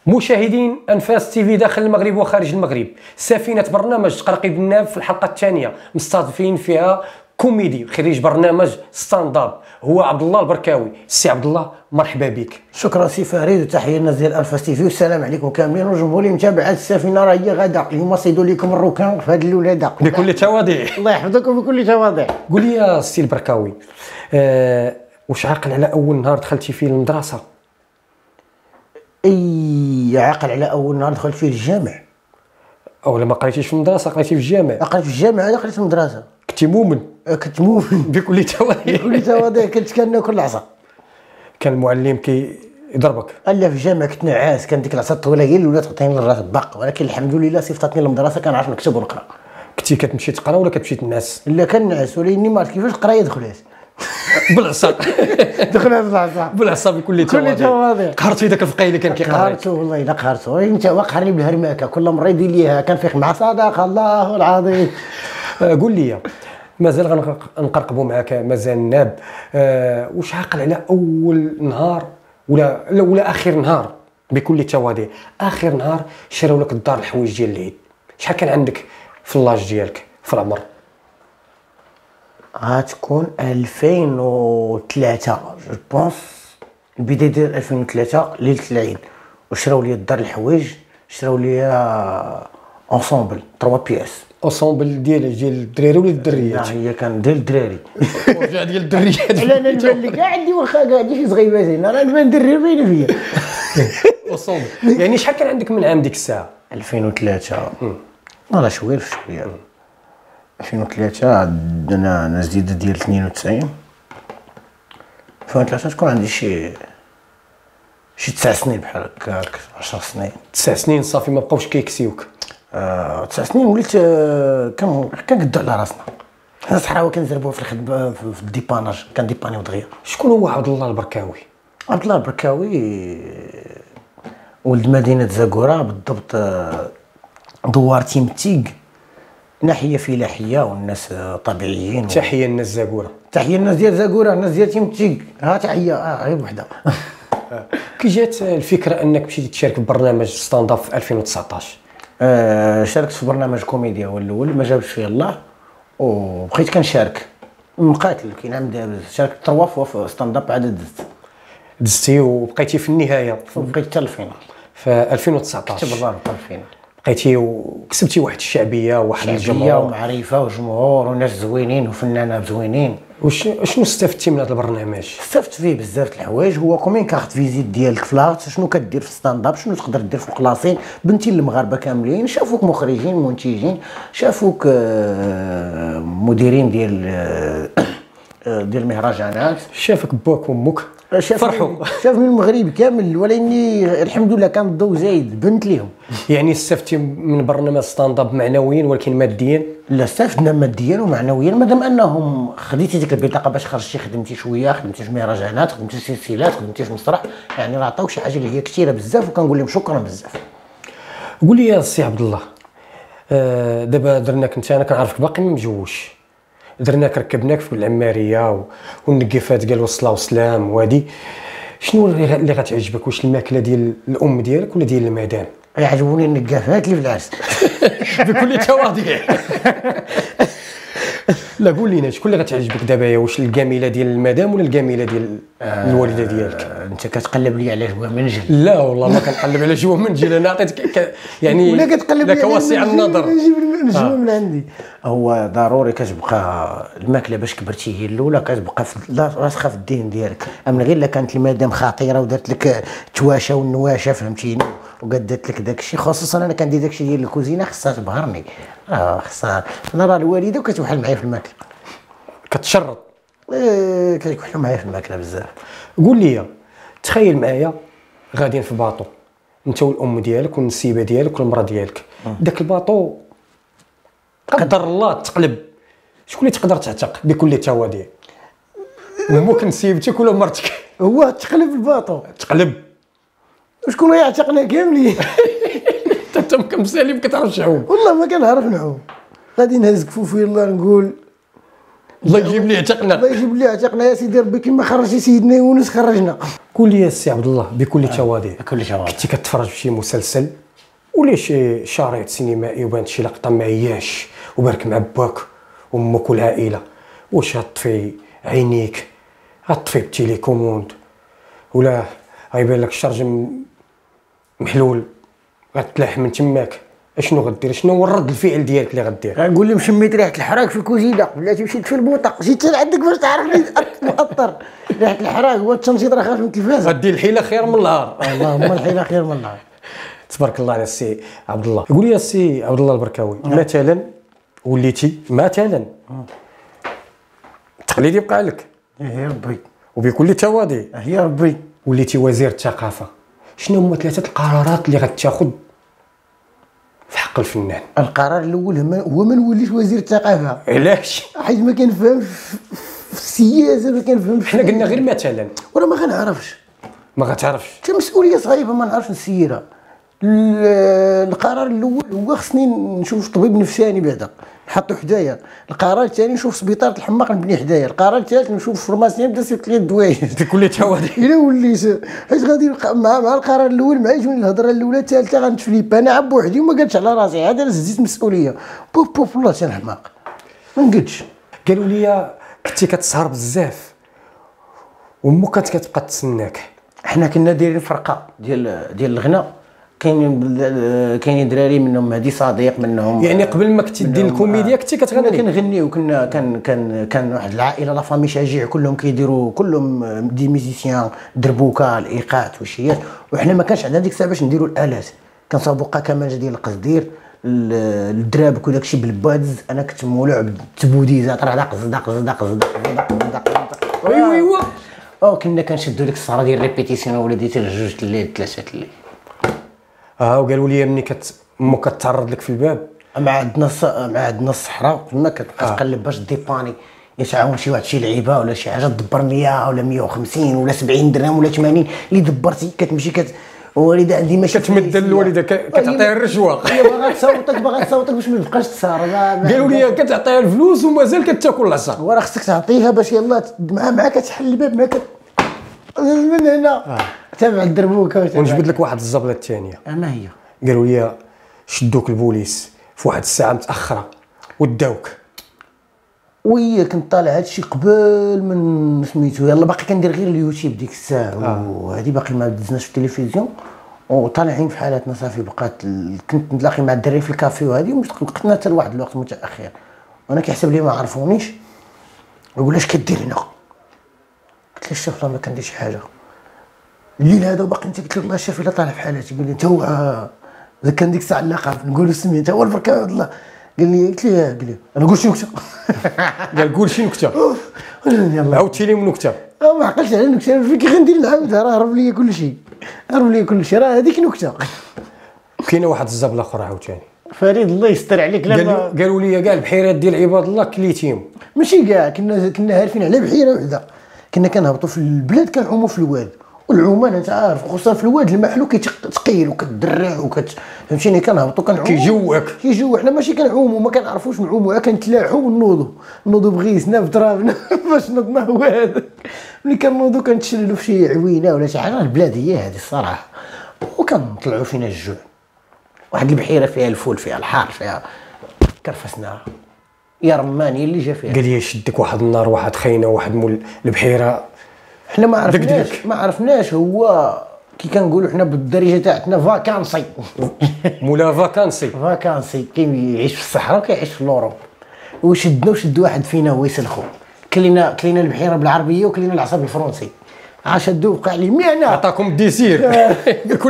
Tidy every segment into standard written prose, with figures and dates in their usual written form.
مشاهدين انفاس تيفي داخل المغرب وخارج المغرب، سفينه برنامج تقرقي بالناب في الحلقه الثانيه مستضيفين فيها كوميدي خريج برنامج ستاند اب هو عبد الله البركاوي. سي عبد الله مرحبا بك. شكرا سي فريد وتحيه للناس ديال انفاس تيفي والسلام عليكم كاملين وجمهوري متابعه السفينه راه هي غدا اليوم صيدوا لكم الركان في هذه الولاده بكل تواضع. الله يحفظكم بكل تواضع. قول لي يا سي البركاوي، واش عاقل على اول نهار دخلتي فيه المدرسه؟ اي عاقل على اول نهار دخلت فيه الجامع. او لما قريتيش في المدرسه قريتي في الجامع؟ قريت في الجامع هذا قريت في المدرسه. كنتي مؤمن؟ كنت مؤمن بكل تواضع. بكل تواضع. كنت كناكل العصا. كان المعلم يضربك؟ قال لي في الجامع كنت نعاس، كان ديك العصا الطويله هي اللي ولات تعطيني الراس باق، ولكن الحمد لله صيفطتني للمدرسه كنعرف نكتب ونقرا. كنتي كتمشي تقرا ولا كتمشي تنعس؟ لا كنعس، ولكني ما عرفت كيفاش القرايه دخلت. بالعصا. دخلت بالعصا. بالعصا بكل تواضع. قهرتي داك الفقيه اللي كان كيقرا؟ قهرته والله الا قهرته. انت قهرني بالهرماكه، كل مره يدير ليها كنفيق مع صدق الله العظيم. قول لي مازال غنقرقبوا معاك مازال الناب، واش عاقل على اول نهار ولا اخر نهار؟ بكل تواضع، اخر نهار شراو لك الدار الحوايج ديال العيد، شحال كان عندك في اللاج ديالك في العمر؟ غتكون 2003 جو بونس، البدايه ديال 2003 ليله العيد، وشراو لي الدار الحوايج، شراو لي اونسومبل 3 بياس. اونسومبل ديال الدراري ولا الدريات؟ لا هي كان ديال الدراري. وجا ديال الدريات. لا انا نبان لك عندي واخا كاع شي صغيبات هنا، راه نبان دري باينه فيا. اونسومبل يعني شحال كان عندك من عام ديك الساعه؟ 2003 والله شويه في شويه. 2003 انا جديده ديال 92. 2003 تكون عندي شي 9 سنين بحال هكاك، 10 سنين. 9 سنين صافي ما بقاوش كيكسيوك؟ 9 سنين وليت كنقدو على راسنا. حنا صحراوي كنزربوها في الخدمه في الديباناج، كنديبانيو دغيا. شكون هو عبد الله البركاوي؟ عبد الله البركاوي ولد مدينه زاكورا، بالضبط دوار تيمتيق، ناحيه فلاحيه والناس طبيعيين. تحيه للناس زاكورا. تحيه الناس ديال زاكورا، الناس ديال تيمتيق. ها تحيه غير وحده. كي جات الفكره انك مشيتي تشارك في برنامج ستاند اب في 2019؟ شاركت في برنامج كوميديا هو الاول، ما جابش فيه الله وبقيت كنشارك مقاتل كاين عام دابا. شاركت 3 فوا في ستاند اب عاد دزتي وبقيتي في النهايه، بقيت حتى الفينال في 2019. كتب الله حتى الفينال بقيتي وكسبتي واحد الشعبيه وواحد الجمهور ومعرفه وجمهور وناس زوينين وفنانه زوينين. شنو استفدتي من هذا البرنامج؟ استفدت فيه بزاف د الحوايج. هو كومين كارت فيزيت ديالك في لاغت، شنو كدير في ستاند اب، شنو تقدر دير في الكلاسين. بنتي المغاربه كاملين شافوك مخرجين منتجين، شافوك مديرين ديال المهرجانات، شافك باك وامك فرحوا. شاف من المغرب كامل، ولكني الحمد لله كان الضوء زايد بنت ليهم. يعني استفدتي من برنامج ستاند اب معنويا ولكن ماديا؟ لا استفدنا ماديا ومعنويا، مادام انهم خديتي ديك البطاقه باش خرجتي خدمتي شويه، خدمتي في مهرجانات، خدمتي في سلسلات، خدمتي في مسرح، يعني راه عطاوك شي حاجه اللي هي كثيره بزاف، وكنقول لهم شكرا بزاف. قول لي يا سي عبد الله، دابا درناك انت، انا كنعرفك باقي ما مجوش، درناك ركبناك في العماريه والنقفات قالوا الصلاه والسلام وهادي، شنو اللي غتعجبك؟ واش الماكله ديال الام ديالك ولا ديال المدام؟ يعجبوني النقافات اللي في العرس. بكل تواضع. لا قول لينا شكون اللي غتعجبك دابا، واش الجميله ديال المدام ولا الجميله ديال الوالده ديالك؟ انت كتقلب لي على جوا منجل. لا والله ما كنقلب على جوا منجل، انا عطيتك يعني ولا كتقلب لك واسع النظر. نجيب الجوا من عندي. هو ضروري كتبقى الماكله باش كبرتي هي الاولى كتبقى راسخه في الدين ديالك، اما غير الا كانت المدام خطيره ودارت لك تواشه والنواشه فهمتيني وقدت لك داك الشيء. خصوصا انا كندير داك الشيء ديال الكوزينه خصها تبهرني، خصها. انا راه الوالده وكتوحل معايا في الماكله، كتشرط. كيكحلوا معايا في الماكله بزاف. قول لي تخيل معايا غاديين في باطو انت والام ديالك والنسيبه ديالك والمراه ديالك، داك الباطو قدر الله تقلب، شكون اللي تقدر تعتق بكل تواضع؟ امك نسيبتك ولا مرتك؟ هو تقلب الباطو تقلب، وشكون يعتقنا كاملين؟ انت مكمسالي ما كتعرفش تعوم. والله ما كنعرف نعوم، غادي نهز كفوفي يلاه نقول الله يجيب لي عتقنا. الله يجيب لي عتقنا يا سيدي ربي، كما خرجتي سيدنا يونس خرجنا. قول لي السي عبد الله بكل تواضع، بكل تواضع، كنتي كتفرج في شي مسلسل ولا شي شريط سينمائي وبانت شي لقطه ما عياش وبارك مع باك وامك والعائله، واش غطفي عينيك، غطفي بالتيليكوموند، ولا غيبان لك الشرج محلول غتلاح من تماك، اشنو غدير؟ شنو هو الرد الفعل ديالك اللي غدير؟ غنقول لهم شميت ريحه الحراق في الكوزينه، بلاتي مشيت في البوطه، جيت لعندك باش تعرفني مأطر ريحه الحراق. هو التنشيط راه خاف من التلفازه. غدير الحيله خير من النهار. اللهم الحيله خير من النهار. تبارك الله على السي عبد الله. قول لي السي عبد الله البركاوي، مثلا وليتي مثلا التقليد يبقى لك يا ربي وبكل تواضع يا ربي وليتي وزير الثقافه، شنو هما 3 القرارات اللي غتاخذ في حق الفنان؟ القرار الاول هو ما نوليش وزير الثقافه. علاش؟ حيت ما كنفهمش في السياسه، ما كنفهمش. حنا قلنا غير مثلا. ولا ما غنعرفش، ما غتعرفش. مسؤوليه صعيبه ما نعرفش نسيرها. القرار الاول هو خصني نشوف طبيب نفساني بعدا نحطو حدايا. القرار الثاني نشوف سبيطار الحماق نبني حدايا. القرار الثالث نشوف فرماسيان بدا يسيط لي الدوايج بكل تواضع. الا وليت حيت غادي مع القرار الاول مع يجوني الهضره الاولى الثالثه غنتفليب انا عب وحدي وما قالتش على راسي. هذا انا زديت مسؤوليه. بوف بوف والله حتى الحماق ما نقدش. قالوا لي كنتي كتسهر بزاف وامك كانت كتبقى تسناك. حنا كنا دايرين فرقه ديال الغناء، كاينين دراري منهم هادي صديق منهم. يعني قبل ما كنتي دير الكوميديا كنتي كتغني؟ كنغني، وكنا كان واحد العائله لا فامي شجيع، كلهم كيديروا كلهم دي ميزيسيان، دربوكه الايقاعات والشيات، وحنا ما كانش عندنا ديك الساعه باش نديروا الالات. كنصاوبوا كمانجه ديال القصدير، الدراب وداك الشيء بالبادز. انا كنت مولع بالتبوديزات راه دق زدق زدق زدق زدق. ايوا ايوا. كنا كنشدوا ديك السهره ديال ريبيتيسيون وليديتي لجوج الليل 3 الليل. وقالوا لي ملي امك كتعرض لك في الباب مع عندنا الصحراء تما كتبقى تقلب باش ديباني يتعاون شي واحد شي لعيبه ولا شي حاجه، تدبر 100 ولا 150 ولا 70 درهم ولا 80 اللي دبرتي كتمشي والوالده عندي ماشي كتمد للوالده كتعطيها الرشوه. هي باغا تصوتك باش ما تبقاش تسهر. قالوا لي كتعطيها الفلوس ومازال كتاكل العصا. وراه خصك تعطيها باش يلاه معاك كتحل الباب معاك من هنا تابع الدربوكه. ونجبد لك واحد الزبله الثانيه. ما هي؟ قالوا لي شدوك البوليس في واحد الساعه متاخره وداوك. وي كنت طالع هادشي قبل من سميتو، يلا باقي كندير غير اليوتيوب ديك الساعه وهادي باقي ما دزناش في التلفزيون وطالعين في حالاتنا صافي. بقات كنت نتلاقي مع الدراري في الكافي وهادي وقتنا حتى لواحد الوقت متاخر، وانا كيحسب لي ما عرفونيش يقول اش كدير هنا؟ قلت له الشيخ ما كندير شي حاجه الليل هذا وباقي انت. قلت له الله شاف الا طالع في حالاتي. قال لي انت هو كان ديك الساعه اللقب نقولوا سمي انت هو البركاوي عبد الله. قال لي قلت له قال لي انا قول شي نكته. قال قول شي نكته. يلا عاودتي لي من نكته. ما عقلتش على النكته، في كي غندير نعاودها راه هرب لي كل شيء، هرب لي كل شيء، راه هذيك نكته. كاينه واحد الزبله اخرى عاوتاني فريد الله يستر عليك. قالوا لي كاع البحيرات ديال عباد الله كليتيهم. ماشي كاع، كنا عارفين على بحيره وحده. كنا كنهبطوا في البلاد كنعوموا في الواد، والعومان انت عارف خصوصا في الواد المحلو كيتقيل وكتدرع فهمتيني. كنهبطوا كنعوموا كيجيو حنا ماشي كنعوموا ما كنعرفوش نعوموا، كنتلاحوا ونوضوا بغيسنا بترابنا باش نضنا هو هذاك. ملي كنوضوا كنتشللوا في شي عوينه ولا شي حاجه. البلاد هي هذه الصراحه، وكنطلعوا فينا الجوع. واحد البحيره فيها الفول فيها الحار فيها كرفسناها يا رماني اللي جا فيها. قال لي شدك واحد النار واحد خينا واحد مول البحيره. حنا ما عرفناش هو كي كنقولوا حنا بالدارجه تاعتنا فاكانسي. مولا فاكانسي كيعيش في الصحراء وكيعيش في لوروب. وشد واحد فينا هو يسلخو. كلينا البحيره بالعربيه وكلينا العصا بالفرنسي. شدو بقى لي مينا عطاكم الديسير. كل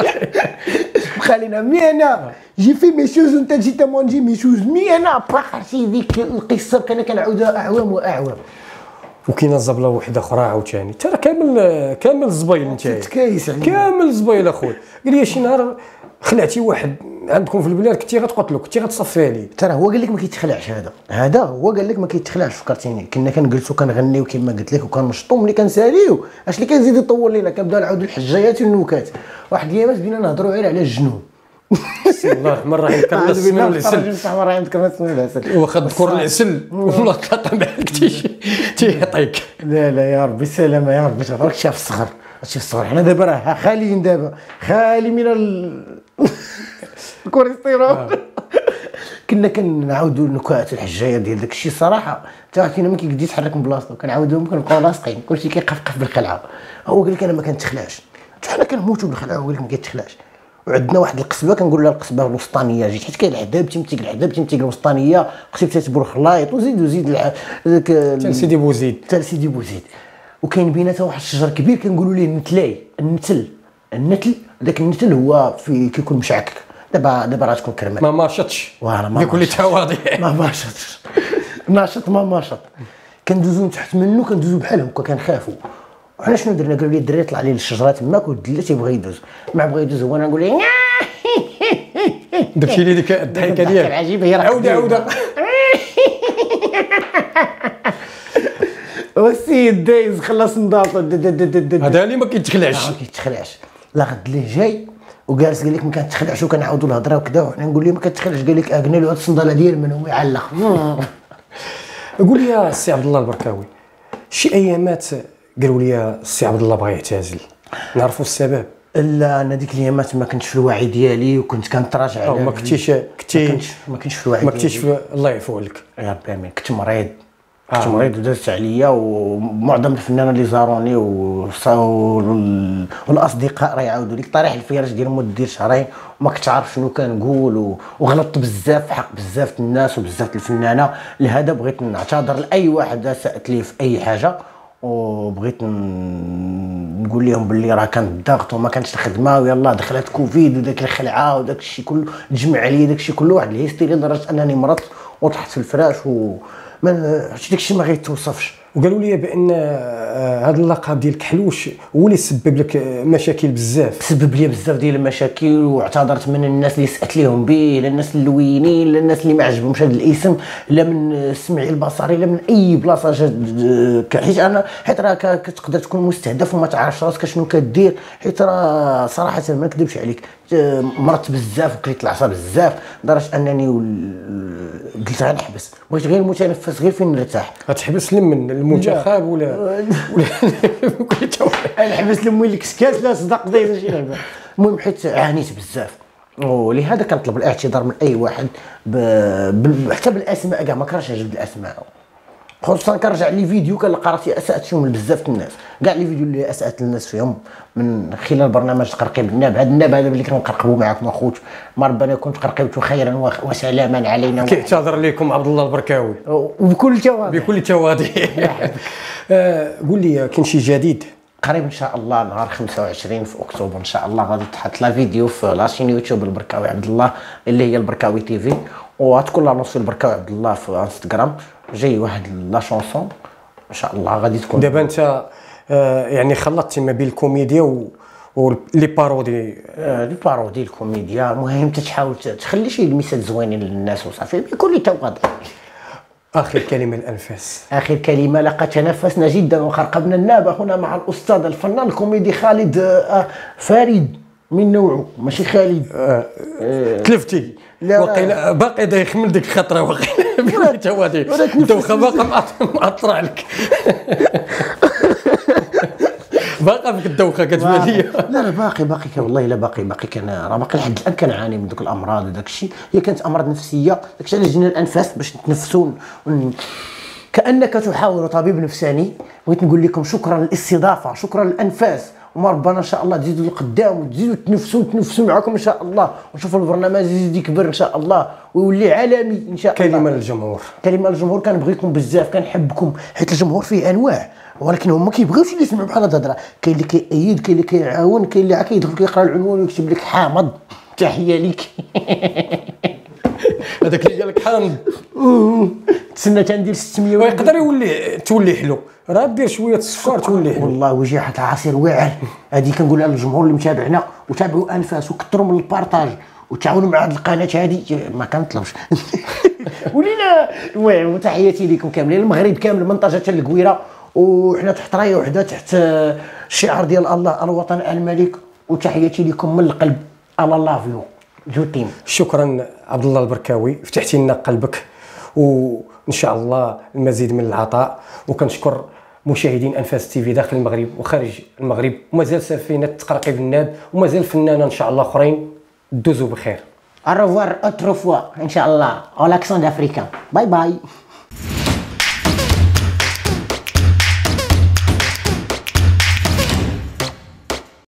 بقى لنا مينا جي في مي شوز وانت جيت تمونجي مي شوز مينا بقى ديك القصه كنعاودها اعوام واعوام. وكاينه الزبله وحده اخرى عاوتاني ترى كامل الزبايل نتايا تكايس كامل الزبايل اخويا. قال لي شي نهار خلعتي واحد عندكم في البلاد كنتي غتقتلو كنتي غتصفي عليه. ترى هو قال لك ما كيتخلعش هذا هو قال لك ما كيتخلعش. فكرتيني كنا كنجلسوا كنغنيو كما قلت لك وكنشطوا ملي كنساليو اش اللي كيزيد يطول لينا كنبداو نعاودوا الحجايات والنكات. واحد الايامات بدينا نهضروا غير على الجنون بسم الله الرحمن الرحيم. كان السمن والعسل واخا تذكر العسل والله تلاقى معاك تيعطيك. لا يا ربي السلامه يا ربي. راك شاف الصغر، شوف الصغر حنا دابا راه خاليين، دابا خالي من الكوليسترول. كنا كنعاودوا النكات الحجايه ديال داك الشيء صراحه حتى فينا ما كيقدر يتحرك من بلاصتو، كنعاودوهم كنبقاو لاصقين، كلشي كيقفقف بالخلعه. هو قال لك انا ما كنتخلاش، حنا كنموتوا بالخلعه، هو قال لك ما كيتخلاش. وعندنا واحد القصبه كنقول لها القصبه الوسطانيه، جيت حيت كاين الحداب تمتيك، الحداب تمتيك الوسطانيه، قصيبه تبور خلايط وزيد داك حتى سيدي بوزيد، حتى سيدي بوزيد. وكاين بيناتها واحد الشجر كبير كنقولوا ليه النتلاي، النتل داك النتل هو في كيكون مشعكك. دابا راه تكون كرمال ما ماشطش فوالا بكل تواضع. ما ماشطش ناشط ما ماشط. كندوزو من تحت منه، كندوزو بحال هكا كنخافوا. وحنا شنو درنا؟ قالوا لي الدري طلع لي للشجره تماك ودلا تيبغي يدوز، ما بغى يدوز هو انا نقول ليه داكشي اللي ديك الضحكه ديالك العجيبه هي راه عاودة والسيد دايز خلص نضاطو هذا اللي ما كيتخلعش. ما كيتخلعش. لا غد ليه جاي وجالس قال لك ما كنتخلعش، وكنعاودوا الهضره وكذا، وحنا نقول ليه ما كتخلعش، قال لك قلنا له هاد الصنداله ديال من هو يعلق. قول لي يا السي عبد الله البركاوي، شي ايامات قالوا لي السي عبد الله بغى يعتزل، نعرفوا السبب؟ لا انا ديك الايامات ما كنتش في الوعي ديالي، وكنت كنتراجع على ما كنتش ما كنتش في الوعي ما كنتش الله يعفو عليك يا ربي امين. كنت مريض ودازت عليا، ومعظم الفنانين اللي زاروني والاصدقاء راه يعاودوا لك طريح الفراش ديال مده شهرين، وما كنت عارف شنو كنقول، وغلطت بزاف في حق بزاف الناس وبزاف الفنانه. لهذا بغيت نعتذر لاي واحد اسأت لي في اي حاجه، وبغيت نقول لهم باللي راه كان الضغط وما كانتش الخدمه، ويلا دخلت كوفيد وداك الخلعه وداك الشيء كله تجمع عليا، داك الشيء كله واحد الهيستيريا لدرجه انني مرضت وطحت في الفراش، ما عرفتش داك الشيء ما غيتوصفش. وقالوا لي بان هذا اللقب ديال كحلوش هو اللي سبب لك مشاكل بزاف. سبب لي بزاف ديال المشاكل، واعتذرت من الناس اللي سأت ليهم به، لا الناس اللوينين، لا الناس اللي ما عجبهمش هذا الاسم، لا من السمعي البصري، لا من اي بلاصه حيت راه كتقدر تكون مستهدف وما تعرفش راسك شنو كدير. حيت راه صراحه ما نكذبش عليك مرضت بزاف وكليت العصا بزاف، لدرجه انني قلت غنحبس، بغيت غير المتنفس، غير فين نرتاح. غتحبس من المنتخب ولا نحبس لمي الكسكاس لا صدق داير شي لعبه. المهم حيت عانيت بزاف، ولهذا كنطلب الاعتذار من اي واحد حتى بالاسماء كاع ما كرهتش نجبد الاسماء، خصوصا كنرجع لي فيديو كنلقى راسي اسات فيهم لبزاف الناس. كاع لي فيديو اللي اسات الناس فيهم من خلال برنامج تقرقيب الناب، هذا الناب هذا اللي كنقرقبوا معكم اخوت، ما ربنا يكون تقرقبت خيرا وسلاما علينا. كيعتذر لكم عبد الله البركاوي وبكل تواضع. قول لي كاين شي جديد؟ قريب ان شاء الله نهار 25 في اكتوبر ان شاء الله غادي تحط لا فيديو في لاشين يوتيوب البركاوي عبد الله اللي هي البركاوي تي في، وغتكون لا نص البركاوي عبد الله في انستغرام. جاي واحد لا شونسون ان شاء الله غادي تكون. دابا انت يعني خلطتي ما بين الكوميديا ولي بارودي. لي بارودي الكوميديا، المهم تحاول تخلي شي لميسات زوينين للناس وصافي بكل تواضع. اخر كلمه الانفاس. اخر كلمه، لقد تنفسنا جدا وخرقبنا الناب هنا مع الاستاذ الفنان الكوميدي خالد فريد من نوعه، ماشي خالد. تلفتي وقيلا باقي دايخ من ديك الخطره، وقيلا بكل تواضع الدوخه باقا معطره عليك. باقا فيك الدوخه كتبان لي. لا باقي والله الا باقي كان راه باقي لحد الان كنعاني من دوك الامراض وداك الشيء. هي كانت امراض نفسيه، داكشي علاش جينا الانفاس باش نتنفسوا كانك تحاور طبيب نفساني. بغيت نقول لكم شكرا للاستضافه، شكرا للانفاس، وما ربنا ان شاء الله تزيدوا لقدام وتزيدوا تنفسوا معكم ان شاء الله، ونشوفوا البرنامج يزيد يكبر ان شاء الله ويولي عالمي ان شاء الله. كلمه للجمهور كنبغيكم بزاف، كنحبكم، حيت الجمهور فيه انواع، ولكن هما كيبغيوش اللي يسمعوا بحال هاد الهضره. كاين اللي كيأيد، كاين اللي كيعاون، كاين اللي كيدخل كيقرا العنوان ويكتب لك حامض تحيه ليك. هذاك اللي ديالك حامض تسنى تندير 600 ويقدر تولي حلو، راه دير شويه السكر تولي حلو. والله وجي واحد العصير واعر. هذه كنقولها للجمهور اللي متابعنا، وتابعوا انفاس وكثروا من البارطاج وتعاونوا مع هذه القناه هذه، ما كنطلبش. ولينا المهم تحياتي لكم كاملين، المغرب كامل، منطقه القويره، وحنا تحت رايه وحده، تحت الشعار ديال الله الوطن الملك. وتحياتي لكم من القلب. الله لاف يو. جوتيم. شكرا عبد الله البركاوي، فتحتي لنا قلبك، وان شاء الله المزيد من العطاء. وكنشكر مشاهدين انفاس تي في داخل المغرب وخارج المغرب، ومازال سفينه تقرقيب الناب، ومازال فنانه ان شاء الله اخرين. دوزوا بخير. Au revoir autrefois ان شاء الله. Au l'accent d'Africain. باي باي.